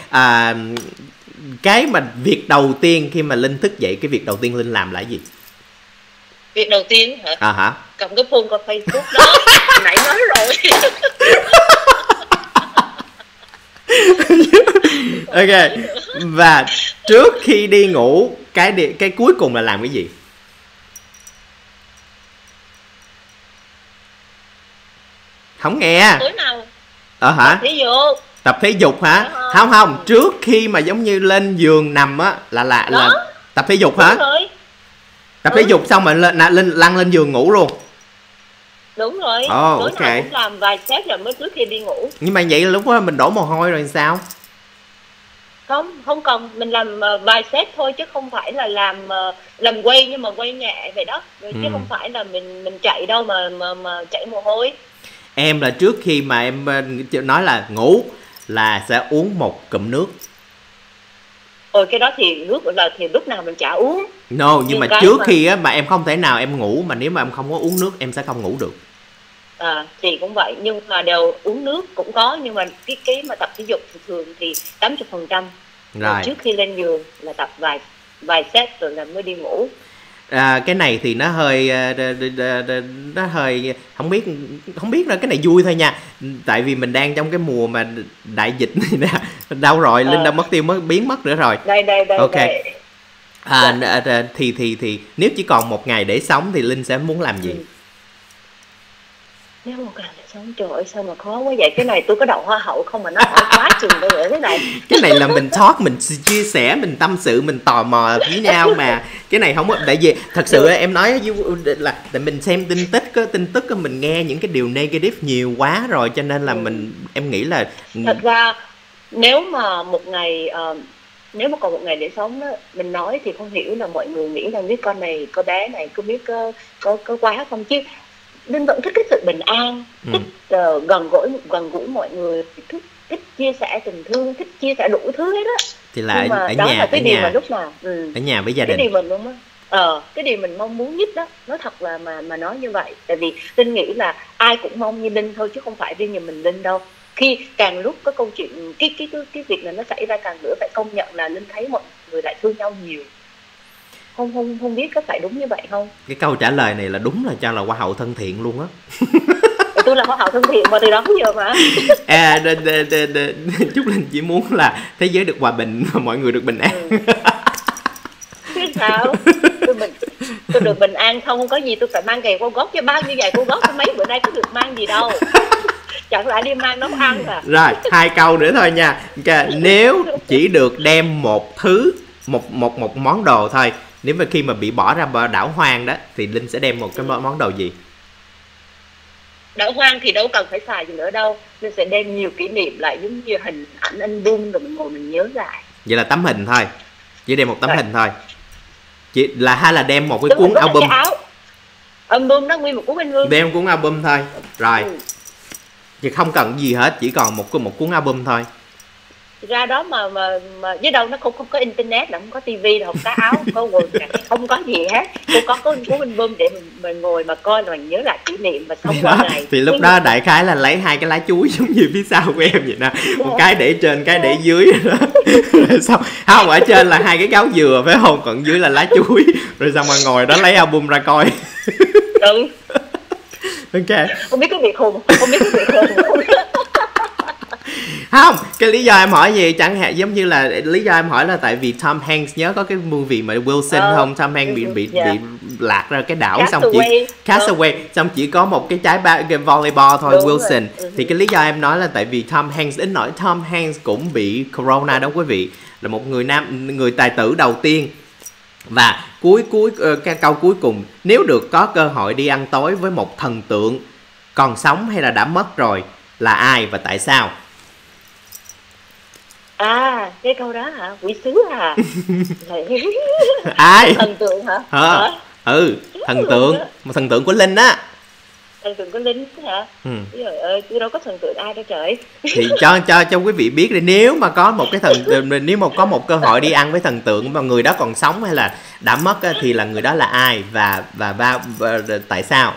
[SPEAKER 1] cái mà việc đầu tiên khi mà Linh thức dậy, cái việc đầu tiên Linh làm là gì?
[SPEAKER 2] Việc đầu tiên hả? Cầm cái phone qua Facebook đó. Nãy nói rồi.
[SPEAKER 1] Ok. Và trước khi đi ngủ, cái cuối cùng là làm cái gì? Không nghe.
[SPEAKER 2] Tối nào?
[SPEAKER 1] Hả?
[SPEAKER 2] Ví dụ
[SPEAKER 1] Tập thể dục hả?
[SPEAKER 2] Phải
[SPEAKER 1] Không
[SPEAKER 2] không?
[SPEAKER 1] không, trước khi mà giống như lên giường nằm á là
[SPEAKER 2] Đó,
[SPEAKER 1] tập thể dục
[SPEAKER 2] đúng
[SPEAKER 1] hả?
[SPEAKER 2] rồi.
[SPEAKER 1] Tập thể dục xong rồi lăn lên giường ngủ luôn.
[SPEAKER 2] Đúng rồi,
[SPEAKER 1] Ồ,
[SPEAKER 2] tối nào
[SPEAKER 1] ok.
[SPEAKER 2] cũng làm vài set rồi mới trước khi đi ngủ.
[SPEAKER 1] Nhưng mà vậy là lúc đó mình đổ mồ hôi rồi sao?
[SPEAKER 2] Không, không cần, mình làm vài set thôi chứ không phải là làm quay, nhưng mà quay nhẹ vậy đó. Rồi chứ không phải là mình chạy đâu mà chảy mồ hôi.
[SPEAKER 1] Em là trước khi mà em nói là ngủ là sẽ uống một cụm nước.
[SPEAKER 2] Cái đó thì thì lúc nào mình chả uống.
[SPEAKER 1] No, nhưng mà
[SPEAKER 2] cái
[SPEAKER 1] trước khi á mà em không thể nào em ngủ mà nếu mà em không có uống nước em sẽ không ngủ được.
[SPEAKER 2] Thì cũng vậy, nhưng mà đều uống nước cũng có, nhưng mà cái mà tập thể dục thường thì 80%. Rồi trước khi lên giường là tập vài set rồi là mới đi ngủ.
[SPEAKER 1] Cái này thì nó hơi không biết là cái này vui thôi nha, tại vì mình đang trong cái mùa mà đại dịch này nè. Đâu rồi Linh đã mất tiêu biến mất nữa rồi.
[SPEAKER 2] Đây
[SPEAKER 1] ok
[SPEAKER 2] đây.
[SPEAKER 1] Thì nếu chỉ còn một ngày để sống thì Linh sẽ muốn làm gì?
[SPEAKER 2] Nếu một ngày để sống, trời ơi sao mà khó quá vậy. Cái này tôi có đậu hoa hậu không mà nó hỏi quá chừng đâu vậy thế này.
[SPEAKER 1] Cái này là mình talk, mình chia sẻ, mình tâm sự, mình tò mò với nhau mà. Cái này không có, tại vì thật sự em nói là tại mình xem tin tức mình nghe những cái điều negative nhiều quá rồi, cho nên là em nghĩ là
[SPEAKER 2] thật ra nếu mà nếu mà còn một ngày để sống đó, mình nói thì không hiểu là mọi người nghĩ là biết con này con bé này có biết có quá không, chứ Linh vẫn thích cái sự bình an, thích gần gũi mọi người, thích chia sẻ tình thương, thích chia sẻ đủ thứ hết á.
[SPEAKER 1] Thì là ở
[SPEAKER 2] đó
[SPEAKER 1] nhà,
[SPEAKER 2] là cái điều mà lúc nào
[SPEAKER 1] ở nhà với gia đình.
[SPEAKER 2] Cái điều mình luôn á, cái điều mình mong muốn nhất đó, nói thật là mà nói như vậy, tại vì Linh nghĩ là ai cũng mong như Linh thôi chứ không phải riêng nhà mình Linh đâu. Khi càng lúc có câu chuyện cái việc này nó xảy ra càng nữa, phải công nhận là Linh thấy mọi người lại thương nhau nhiều. Không biết có phải đúng như vậy không?
[SPEAKER 1] Cái câu trả lời này là đúng, là cho là hoa hậu thân thiện luôn á.
[SPEAKER 2] Tôi là hoa hậu thân thiện mà từ đó tới giờ mà.
[SPEAKER 1] Chúc Linh chỉ muốn là thế giới được hòa bình và mọi người được bình an.
[SPEAKER 2] Biết sao? Tôi được bình an không có gì tôi phải mang giày cao gót, chứ bao nhiêu giày cao gót mấy bữa nay có được mang gì đâu. Chẳng lẽ đi mang nấu ăn à?
[SPEAKER 1] Rồi 2 câu nữa thôi nha. Nếu chỉ được đem một thứ, một món đồ thôi, nếu mà khi mà bị bỏ ra đảo hoang đó thì Linh sẽ đem một cái món đồ gì?
[SPEAKER 2] Đảo hoang thì đâu cần phải xài gì nữa đâu, Linh sẽ đem nhiều kỷ niệm lại, giống như hình ảnh album rồi mình ngồi mình nhớ lại.
[SPEAKER 1] Vậy là tấm hình thôi, chỉ đem một tấm hình thôi, chỉ là hay là đem một cái
[SPEAKER 2] cuốn
[SPEAKER 1] album?
[SPEAKER 2] Album đó, nguyên một cuốn album.
[SPEAKER 1] Đem cuốn album thôi, rồi thì không cần gì hết, chỉ còn một cuốn album thôi.
[SPEAKER 2] Ra đó mà với đâu nó không có internet, là không có tivi, là không có áo, không có quần, không có gì hết. Cô có cuốn album để mình ngồi mà coi, là mình nhớ lại kỷ niệm và sống qua ngày.
[SPEAKER 1] Thì lúc đó đại khái là lấy 2 cái lá chuối giống như phía sau của em vậy nè, một cái để trên, cái để dưới đó. Rồi xong không, ở trên là 2 cái gáo dừa phải không, còn dưới là lá chuối, rồi xong mà ngồi đó lấy album ra coi. Ok.
[SPEAKER 2] Không biết cái việc khùng
[SPEAKER 1] không, cái lý do em hỏi gì chẳng hạn giống như là lý do em hỏi là tại vì Tom Hanks, nhớ có cái movie mà Wilson không, Tom Hanks bị lạc ra cái đảo, xong chỉ Castaway, xong chỉ có một cái cái volleyball thôi. Đúng Wilson rồi. Thì cái lý do em nói là tại vì Tom Hanks, đến nỗi Tom Hanks cũng bị corona đó quý vị, là một người tài tử đầu tiên. Và cái câu cuối cùng, nếu được có cơ hội đi ăn tối với một thần tượng còn sống hay là đã mất rồi, là ai và tại sao?
[SPEAKER 2] Cái câu đó hả? Quỷ sứ à?
[SPEAKER 1] Ai?
[SPEAKER 2] Thần tượng hả?
[SPEAKER 1] Thần tượng, một thần tượng của Linh á.
[SPEAKER 2] Thần tượng của Linh hả? Trời ơi, tôi đâu có thần tượng ai đâu trời.
[SPEAKER 1] Thì cho quý vị biết đi, nếu mà có một cái nếu mà có một cơ hội đi ăn với thần tượng mà người đó còn sống hay là đã mất á, thì là người đó là ai và tại sao?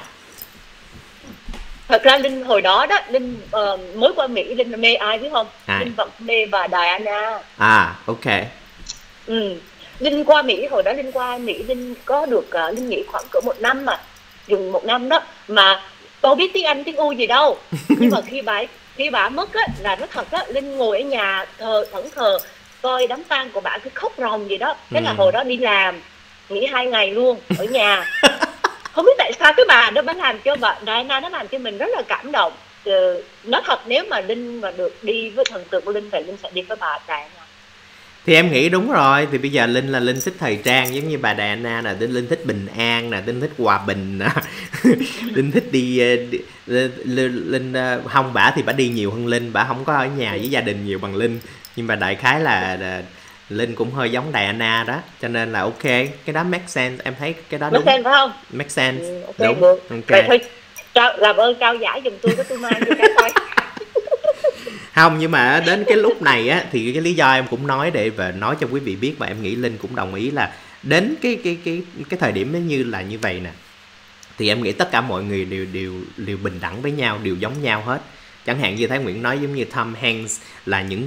[SPEAKER 2] Thật ra Linh hồi đó Linh mới qua Mỹ, Linh mê ai biết không? Linh vẫn mê bà Diana.
[SPEAKER 1] Ok.
[SPEAKER 2] Linh qua Mỹ, hồi đó Linh qua Mỹ, Linh có được Linh nghĩ khoảng cỡ 1 năm mà, chừng 1 năm đó, mà đâu biết tiếng Anh tiếng U gì đâu. Nhưng mà khi bà mất á, là nó thật á, Linh ngồi ở nhà thẫn thờ coi đám tang của bà, cứ khóc ròng gì đó. Thế là hồi đó đi làm nghỉ 2 ngày luôn ở nhà. Không biết tại sao cái bà đó làm cho bà Diana, nó làm cho mình rất là cảm động. nói thật, nếu mà Linh mà được đi với thần tượng của Linh thì Linh sẽ đi với bà Đài.
[SPEAKER 1] Thì em nghĩ đúng rồi, thì bây giờ Linh là Linh thích thời trang giống như bà Diana nè, Linh thích bình an nè, Linh thích hòa bình nè. Linh thích Linh không, bả thì bả đi nhiều hơn Linh, bả không có ở nhà với gia đình nhiều bằng Linh, nhưng mà đại khái là Linh cũng hơi giống Diana đó, cho nên là ok, cái đó make sense, em thấy cái đó
[SPEAKER 2] đúng. Make sense phải không?
[SPEAKER 1] Make sense.
[SPEAKER 2] Ok,
[SPEAKER 1] đúng.
[SPEAKER 2] được.
[SPEAKER 1] Ok.
[SPEAKER 2] Vậy thôi, làm ơn trao giải giùm tôi mang cho cái thôi.
[SPEAKER 1] Không, nhưng mà đến cái lúc này á thì cái lý do em cũng nói để và nói cho quý vị biết, và em nghĩ Linh cũng đồng ý là đến cái thời điểm như là như vậy nè, thì em nghĩ tất cả mọi người đều bình đẳng với nhau, đều giống nhau hết. Chẳng hạn như Thái Nguyễn nói, giống như Tom Hanks là những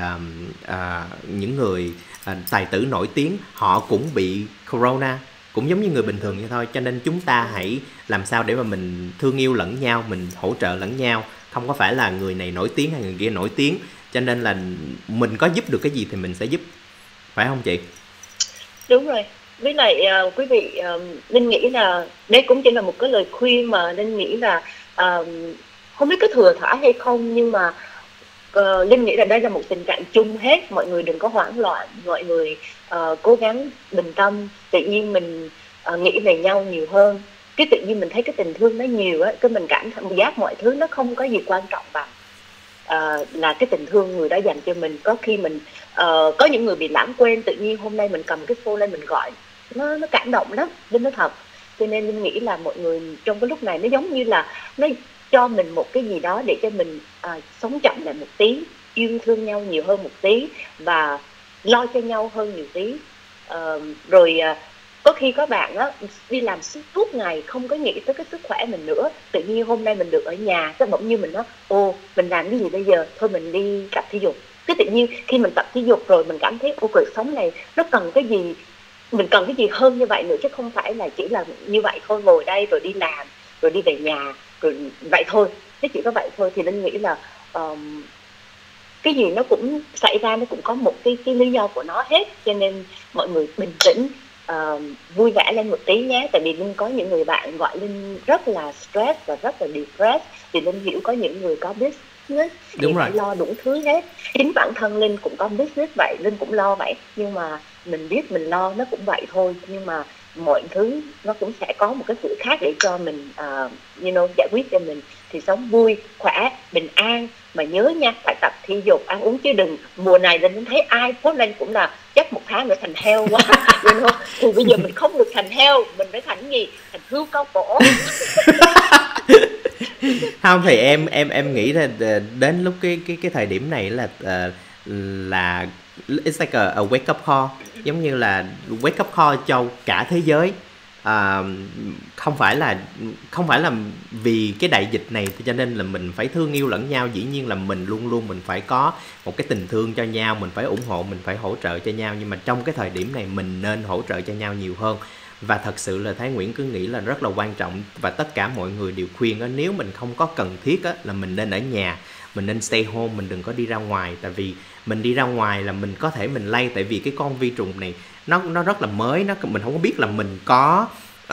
[SPEAKER 1] người tài tử nổi tiếng, họ cũng bị corona, cũng giống như người bình thường như thôi. Cho nên chúng ta hãy làm sao để mà mình thương yêu lẫn nhau, mình hỗ trợ lẫn nhau, không có phải là người này nổi tiếng hay người kia nổi tiếng. Cho nên là mình có giúp được cái gì thì mình sẽ giúp, phải không chị?
[SPEAKER 2] Đúng rồi. Với lại quý vị, Linh nghĩ là đây cũng chỉ là một cái lời khuyên mà Linh nghĩ là không biết có thừa thãi hay không, nhưng mà Linh nghĩ là đây là một tình trạng chung hết, mọi người đừng có hoảng loạn, mọi người cố gắng bình tâm. Tự nhiên mình nghĩ về nhau nhiều hơn, cái tự nhiên mình thấy cái tình thương nó nhiều á, cái mình cảm giác mọi thứ nó không có gì quan trọng bằng là cái tình thương người đó dành cho mình. Có khi mình có những người bị lãng quên, tự nhiên hôm nay mình cầm cái phone lên mình gọi, nó cảm động lắm, Linh nói thật. Cho nên Linh nghĩ là mọi người trong cái lúc này nó giống như là nó cho mình một cái gì đó để cho mình sống chậm lại một tí, yêu thương nhau nhiều hơn một tí và lo cho nhau hơn nhiều tí. Rồi có khi có bạn á đi làm suốt ngày không có nghĩ tới cái sức khỏe mình nữa, tự nhiên hôm nay mình được ở nhà, cái bỗng như mình nói mình làm cái gì bây giờ, thôi mình đi tập thể dục. Cái tự nhiên khi mình tập thể dục rồi mình cảm thấy cuộc sống này nó cần cái gì, mình cần cái gì hơn như vậy nữa, chứ không phải là chỉ là như vậy thôi, ngồi đây rồi đi làm rồi đi về nhà rồi vậy thôi, nó chỉ có vậy thôi. Thì Linh nghĩ là cái gì nó cũng xảy ra, nó cũng có một cái lý do của nó hết. Cho nên mọi người bình tĩnh, vui vẻ lên một tí nhé. Tại vì Linh có những người bạn gọi Linh rất là stress và rất là depressed, thì Linh hiểu có những người có business thì phải lo đủ thứ hết. Chính bản thân Linh cũng có business vậy, Linh cũng lo vậy, nhưng mà mình biết mình lo nó cũng vậy thôi, nhưng mà mọi thứ nó cũng sẽ có một cái sự khác để cho mình giải quyết cho mình. Thì sống vui, khỏe, bình an. Mà nhớ nha, phải tập thể dục, ăn uống, chứ đừng mùa này Linh thấy ai post lên cũng là chắc 1 tháng nữa thành heo quá. Thì bây giờ mình không được thành heo, mình phải thành gì? Thành hươu cao cổ.
[SPEAKER 1] Không, thì em nghĩ là đến lúc cái thời điểm này là it's like a wake up call, giống như là wake up call cho cả thế giới. Không phải là vì cái đại dịch này cho nên là mình phải thương yêu lẫn nhau. Dĩ nhiên là mình luôn luôn mình phải có một cái tình thương cho nhau, mình phải ủng hộ, mình phải hỗ trợ cho nhau, nhưng mà trong cái thời điểm này mình nên hỗ trợ cho nhau nhiều hơn. Và thật sự là Thái Nguyễn cứ nghĩ là rất là quan trọng, và tất cả mọi người đều khuyên đó, nếu mình không có cần thiết á, là mình nên ở nhà, mình nên stay home, mình đừng có đi ra ngoài. Tại vì mình đi ra ngoài là mình có thể mình lây, tại vì cái con vi trùng này nó rất là mới, mình không có biết là mình có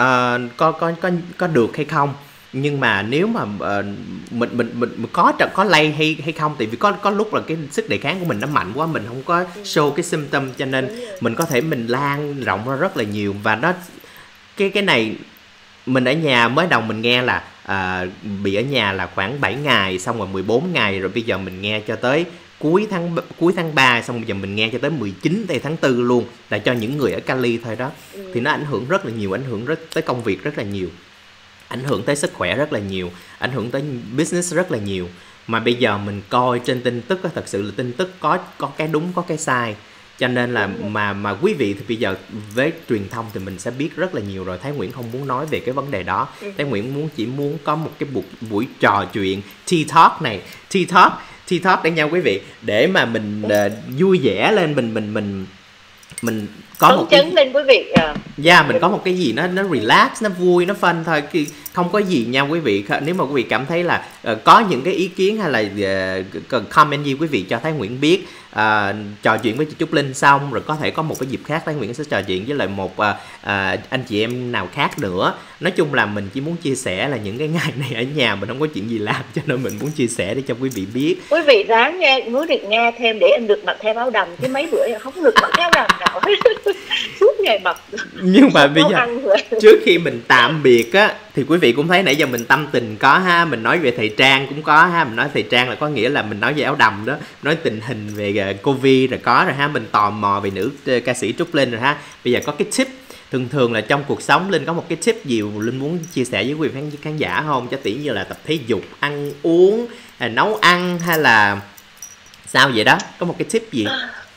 [SPEAKER 1] được hay không. Nhưng mà nếu mà mình có lây hay không, tại vì có lúc là cái sức đề kháng của mình nó mạnh quá, mình không có show cái symptom, cho nên mình có thể mình lan rộng ra rất là nhiều. Và nó cái này mình ở nhà mới đầu mình nghe là bị ở nhà là khoảng 7 ngày, xong rồi 14 ngày, rồi bây giờ mình nghe cho tới cuối tháng 3, xong bây giờ mình nghe cho tới 19 tháng 4 luôn, là cho những người ở Cali thôi đó. Thì nó ảnh hưởng rất là nhiều, ảnh hưởng tới công việc rất là nhiều, ảnh hưởng tới sức khỏe rất là nhiều, ảnh hưởng tới business rất là nhiều. Mà bây giờ mình coi trên tin tức á, thật sự là tin tức có cái đúng có cái sai. Cho nên là mà quý vị thì bây giờ với truyền thông thì mình sẽ biết rất là nhiều rồi. Thái Nguyễn không muốn nói về cái vấn đề đó. Thái Nguyễn chỉ muốn có một cái buổi trò chuyện tea talk này, tea talk để nhau quý vị, để mà mình vui vẻ lên, mình có một cái
[SPEAKER 2] lên quý vị.
[SPEAKER 1] mình có một cái gì nó relax, nó vui, nó fun thôi, không có gì nha quý vị. Nếu mà quý vị cảm thấy là có những cái ý kiến hay là comment gì, quý vị cho Thái Nguyễn biết. trò chuyện với chị Trúc Linh xong rồi có thể có một cái dịp khác Thái Nguyễn sẽ trò chuyện với lại một anh chị em nào khác nữa. Nói chung là mình chỉ muốn chia sẻ là những cái ngày này ở nhà mình không có chuyện gì làm, cho nên mình muốn chia sẻ để cho quý vị biết.
[SPEAKER 2] Quý vị ráng nghe, muốn được nghe thêm để em được mặc thêm áo đầm, chứ mấy bữa em không được mặc áo đầm nào suốt ngày mặc.
[SPEAKER 1] Nhưng mà bây giờ trước khi mình tạm biệt á thì quý vị cũng thấy nãy giờ mình tâm tình có ha, mình nói về thời trang cũng có ha, mình nói thời trang là có nghĩa là mình nói về áo đầm đó, nói tình hình về Covid rồi có rồi ha, mình tò mò về nữ ca sĩ Trúc Linh rồi ha. Bây giờ có cái tip, thường là trong cuộc sống Linh có một cái tip gì Linh muốn chia sẻ với quý vị khán giả không, cho tỷ như là tập thể dục, ăn uống, nấu ăn hay là sao vậy đó, có một cái tip gì?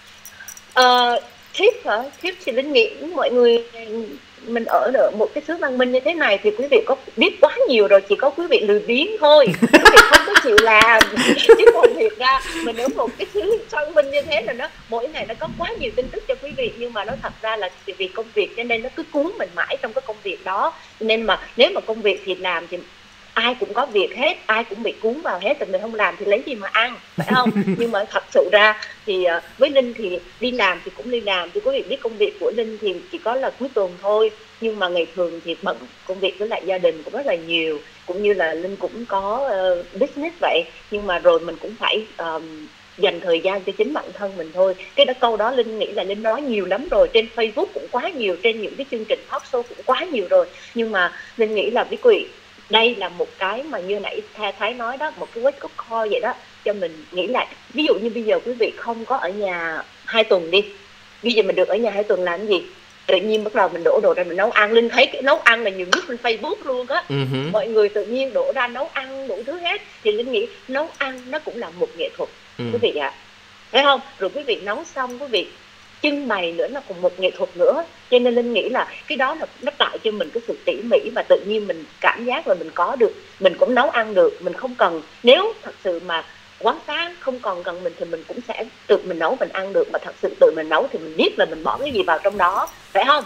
[SPEAKER 2] Tip hả? Tip thì Linh nghĩ mọi người, mình ở một cái xứ văn minh như thế này thì quý vị có biết quá nhiều rồi, chỉ có quý vị lười biếng thôi, quý vị không có chịu làm. Chứ còn thiệt ra mình ở một cái xứ văn minh như thế là nó mỗi ngày nó có quá nhiều tin tức cho quý vị, nhưng mà nó thật ra là vì công việc cho nên nó cứ cuốn mình mãi trong cái công việc đó. Nên mà nếu mà công việc thì làm thì ai cũng có việc hết, ai cũng bị cuốn vào hết, thì mình không làm thì lấy gì mà ăn, phải không? Nhưng mà thật sự ra thì với Linh thì đi làm thì cũng đi làm, thì quý vị biết công việc của Linh thì chỉ có là cuối tuần thôi, nhưng mà ngày thường thì bận công việc với lại gia đình cũng rất là nhiều, cũng như là Linh cũng có business vậy, nhưng mà rồi mình cũng phải dành thời gian cho chính bản thân mình thôi. Cái đó câu đó Linh nghĩ là Linh nói nhiều lắm rồi, trên Facebook cũng quá nhiều, trên những cái chương trình talk show cũng quá nhiều rồi, nhưng mà Linh nghĩ là quý vị đây là một cái mà như nãy Thái nói đó, một cái wake up call vậy đó, cho mình nghĩ lại. Ví dụ như bây giờ quý vị không có ở nhà 2 tuần đi, bây giờ mình được ở nhà 2 tuần làm cái gì? Tự nhiên bắt đầu mình đổ đồ ra mình nấu ăn. Linh thấy cái nấu ăn là nhiều nhất trên Facebook luôn á. Mọi người tự nhiên đổ ra nấu ăn đủ thứ hết, thì Linh nghĩ nấu ăn nó cũng là một nghệ thuật quý vị ạ. Thấy không? Rồi quý vị nấu xong quý vị trưng bày nữa, nó còn một nghệ thuật nữa. Cho nên Linh nghĩ là cái đó là nó tạo cho mình cái sự tỉ mỉ, và tự nhiên mình cảm giác là mình có được, mình cũng nấu ăn được, mình không cần, nếu thật sự mà quán xá không còn gần mình thì mình cũng sẽ tự mình nấu mình ăn được. Mà thật sự tự mình nấu thì mình biết là mình bỏ cái gì vào trong đó, phải không?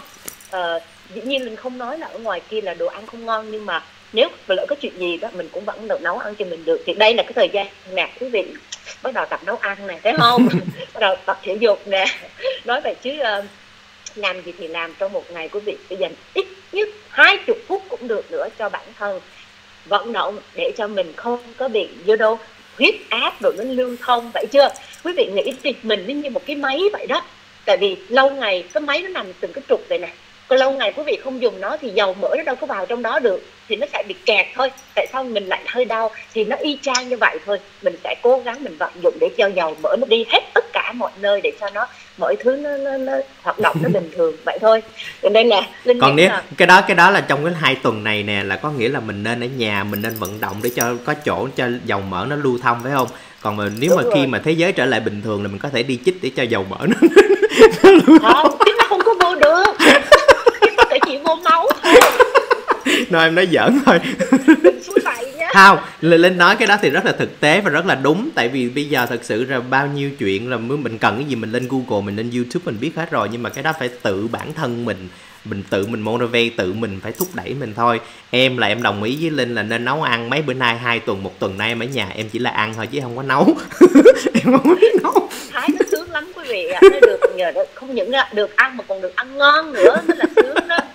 [SPEAKER 2] Dĩ nhiên Linh không nói là ở ngoài kia là đồ ăn không ngon, nhưng mà nếu lỡ có chuyện gì đó mình cũng vẫn được nấu ăn cho mình được. Thì đây là cái thời gian nè quý vị, bắt đầu tập nấu ăn nè, thấy không? Bắt đầu tập thể dục nè. Nói vậy chứ làm gì thì làm, trong một ngày quý vị phải dành ít nhất 20 phút cũng được nữa cho bản thân vận động, để cho mình không có bị huyết áp rồi nó lưu thông, vậy chưa? Quý vị nghĩ đi, mình như một cái máy vậy đó. Tại vì lâu ngày cái máy nó nằm từng cái trục vậy nè, còn lâu ngày quý vị không dùng nó thì dầu mỡ nó đâu có vào trong đó được, thì nó sẽ bị kẹt thôi. Tại sao mình lại hơi đau? Thì nó y chang như vậy thôi. Mình sẽ cố gắng mình vận dụng để cho dầu mỡ nó đi hết tất cả mọi nơi, để cho nó mọi thứ nó hoạt động nó bình thường vậy thôi. Cho nên là Linh
[SPEAKER 1] còn nếu là... cái đó là trong cái 2 tuần này nè, là có nghĩa là mình nên ở nhà, mình nên vận động để cho có chỗ cho dầu mỡ nó lưu thông, phải không? Còn mà nếu mà khi mà thế giới trở lại bình thường là mình có thể đi chích để cho dầu mỡ nó
[SPEAKER 2] không, chứ nó không có vô được, có thể chỉ vô máu thôi.
[SPEAKER 1] Nói em nói giỡn thôi.
[SPEAKER 2] Đừng suối bậy nhá.
[SPEAKER 1] Không, Linh nói cái đó thì rất là thực tế và rất là đúng. Tại vì bây giờ thật sự là bao nhiêu chuyện là mình cần cái gì mình lên Google, mình lên YouTube mình biết hết rồi. Nhưng mà cái đó phải tự bản thân mình tự mình motivate, tự mình phải thúc đẩy mình thôi. Em đồng ý với Linh là nên nấu ăn. Mấy bữa nay 2 tuần, 1 tuần nay em ở nhà em chỉ là ăn thôi chứ không có nấu. Em không biết nấu.
[SPEAKER 2] Thái nó sướng lắm quý vị ạ. Nó được nhờ không những là được ăn mà còn được ăn ngon nữa, nó là sướng đó.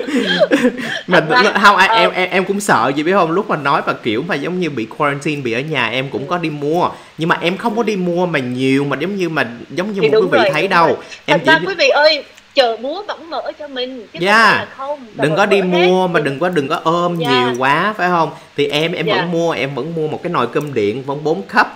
[SPEAKER 1] Không, em cũng sợ gì biết không, lúc mà nói mà kiểu mà giống như bị quarantine, bị ở nhà, em cũng có đi mua, nhưng mà em không có đi mua mà nhiều mà giống như một quý vị thấy đâu. Em
[SPEAKER 2] chỉ quý vị ơi, chờ búa vẫn mở cho mình chứ không.
[SPEAKER 1] Đừng có đi mua mà đừng có ôm nhiều quá, phải không? Thì em vẫn mua một cái nồi cơm điện vẫn 4 cup.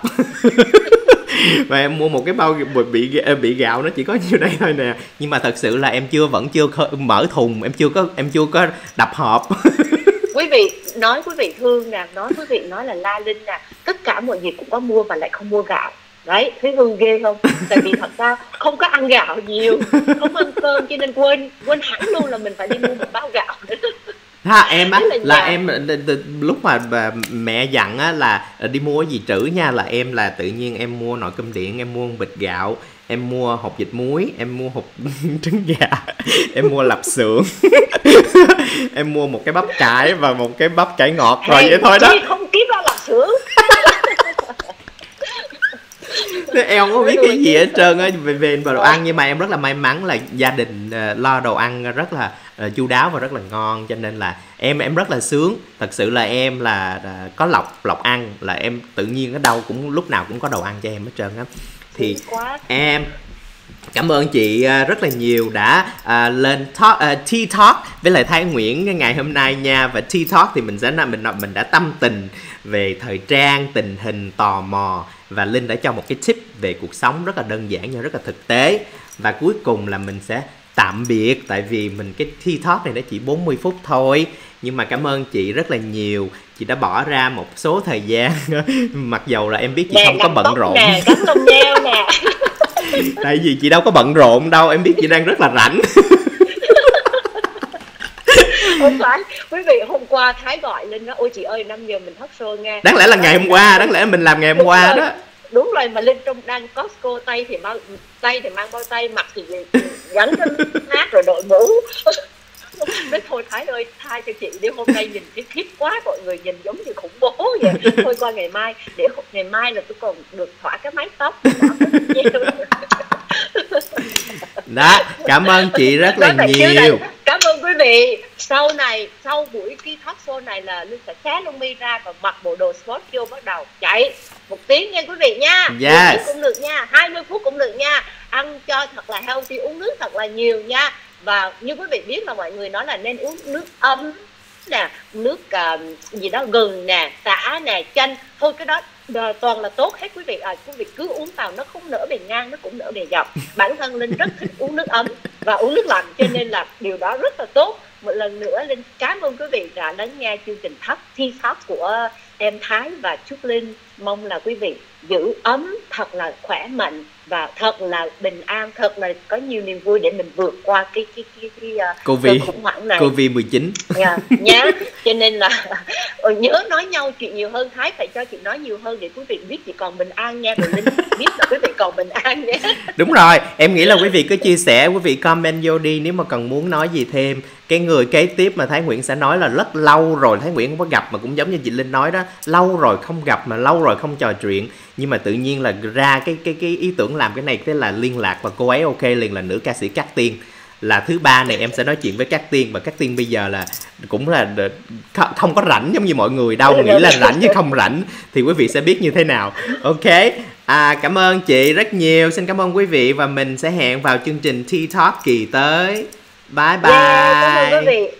[SPEAKER 1] Và em mua một cái bao bị gạo, nó chỉ có nhiêu đây thôi nè. Nhưng mà thật sự là em vẫn chưa mở thùng, em chưa có đập hộp.
[SPEAKER 2] Quý vị thương nè, quý vị nói là La Linh nè, tất cả mọi việc cũng có mua mà lại không mua gạo. Đấy, thấy hư ghê không? Tại vì thật ra không có ăn gạo nhiều, không ăn cơm, cho nên quên hẳn luôn là mình phải đi mua một bao gạo.
[SPEAKER 1] Em á là em lúc mà mẹ dặn á là đi mua cái gì trữ nha, là em là tự nhiên em mua nồi cơm điện, em mua bịch gạo, em mua hột vịt muối, em mua hột trứng gà, em mua lạp xưởng, em mua một cái bắp cải và một cái bắp cải ngọt rồi vậy thôi đó.
[SPEAKER 2] Không kiếm ra lạp xưởng.
[SPEAKER 1] Em không có biết cái gì hết trơn á về đồ
[SPEAKER 2] Ủa,
[SPEAKER 1] ăn, nhưng mà em rất là may mắn là gia đình lo đồ ăn rất là chu đáo và rất là ngon, cho nên là em rất là sướng. Thật sự là em là có lộc ăn, là em tự nhiên ở đâu cũng lúc nào cũng có đồ ăn cho em hết trơn á. Thì
[SPEAKER 2] sướng quá.
[SPEAKER 1] em cảm ơn chị rất là nhiều đã lên Tea Talk với lại Thái Nguyễn cái ngày hôm nay nha. Và Tea Talk thì mình đã tâm tình về thời trang, tình hình, tò mò, và Linh đã cho một cái tip về cuộc sống rất là đơn giản nhưng rất là thực tế. Và cuối cùng là mình sẽ tạm biệt, tại vì cái Tea Talk này nó chỉ 40 phút thôi. Nhưng mà cảm ơn chị rất là nhiều, chị đã bỏ ra một số thời gian mặc dầu là em biết chị
[SPEAKER 2] Nè,
[SPEAKER 1] không có
[SPEAKER 2] làm
[SPEAKER 1] bận
[SPEAKER 2] tóc
[SPEAKER 1] rộn.
[SPEAKER 2] nè, cắm lông nheo nè.
[SPEAKER 1] Tại vì chị đâu có bận rộn đâu, em biết chị đang rất là rảnh.
[SPEAKER 2] Không phải, quý vị, hôm qua Thái gọi Linh đó, ôi chị ơi 5 giờ mình hot show nghe.
[SPEAKER 1] Đáng lẽ là ngày hôm qua, đáng lẽ mình làm ngày hôm
[SPEAKER 2] Đúng
[SPEAKER 1] qua
[SPEAKER 2] rồi,
[SPEAKER 1] đó.
[SPEAKER 2] đúng rồi, mà Linh trong đang Costco, tay thì mang bao tay, mặt thì gắn cái mát rồi đội mũ. Nói thôi Thái ơi, tha cho chị đi, hôm nay nhìn cái khiếp quá, mọi người nhìn giống như khủng bố vậy. Thôi qua ngày mai, để ngày mai là tôi còn được thỏa cái mái tóc.
[SPEAKER 1] Đó, cảm ơn chị rất là nhiều.
[SPEAKER 2] Này, cảm ơn quý vị. Sau này, sau buổi cái talk show này là Linh sẽ xé lông mi ra và mặc bộ đồ sport vô, bắt đầu chạy 1 tiếng nha quý vị nha. 1 tiếng cũng được nha, 20 phút cũng được nha. Ăn cho thật là healthy, uống nước thật là nhiều nha. Và như quý vị biết là mọi người nói là nên uống nước ấm nè, nước gì đó gừng nè, sả nè, chanh, thôi cái đó toàn là tốt hết quý vị. Quý vị cứ uống vào, nó không nở bề ngang, nó cũng nở bề dọc. Bản thân Linh rất thích uống nước ấm và uống nước lạnh, cho nên là điều đó rất là tốt. Một lần nữa Linh cảm ơn quý vị đã lắng nghe chương trình Tea Talk của em Thái và Trúc Linh. Mong là quý vị giữ ấm thật là khỏe mạnh và thật là bình an, thật là có nhiều niềm vui để mình vượt qua cái
[SPEAKER 1] Covid
[SPEAKER 2] khủng hoảng này.
[SPEAKER 1] Covid-19
[SPEAKER 2] nhá. Cho nên là nhớ nói nhau chuyện nhiều hơn. Thái phải cho chị nói nhiều hơn để quý vị biết chị còn bình an nha, rồi Linh biết là quý vị còn bình an nhé.
[SPEAKER 1] Đúng rồi, em nghĩ là quý vị cứ chia sẻ, quý vị comment vô đi nếu mà cần muốn nói gì thêm. Cái người kế tiếp mà Thái Nguyễn sẽ nói là rất lâu rồi Thái Nguyễn không có gặp, mà cũng giống như chị Linh nói đó, lâu rồi không gặp mà lâu rồi không trò chuyện, nhưng mà tự nhiên là ra cái ý tưởng làm cái này, thế là liên lạc và cô ấy ok liền, là nữ ca sĩ Cát Tiên. Là thứ ba này em sẽ nói chuyện với Cát Tiên, và Cát Tiên bây giờ là cũng là không có rảnh giống như mọi người đâu, nghĩ là rảnh chứ không rảnh, thì quý vị sẽ biết như thế nào. Ok, cảm ơn chị rất nhiều, xin cảm ơn quý vị, và mình sẽ hẹn vào chương trình Tea Talk kỳ tới. Bye bye.
[SPEAKER 2] Cảm ơn quý vị.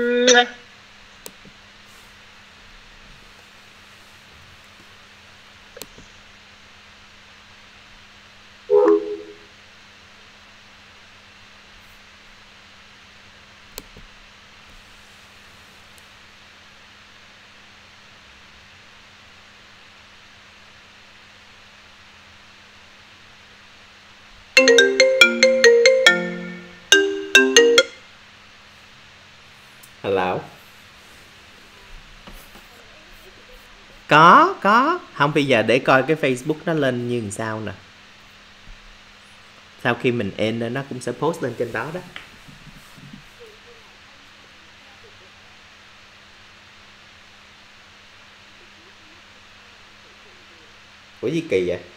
[SPEAKER 1] Hello. Có. Không, bây giờ để coi cái Facebook nó lên như sao nè. Sau khi mình end nó cũng sẽ post lên trên đó đó. Ủa gì kỳ vậy?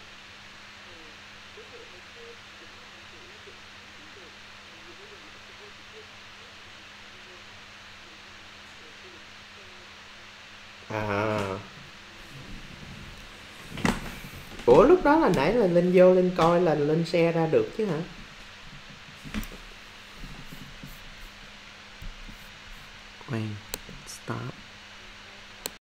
[SPEAKER 1] Ủa lúc đó là nãy là Linh vô Linh coi là Linh share ra được chứ hả? Wait, stop.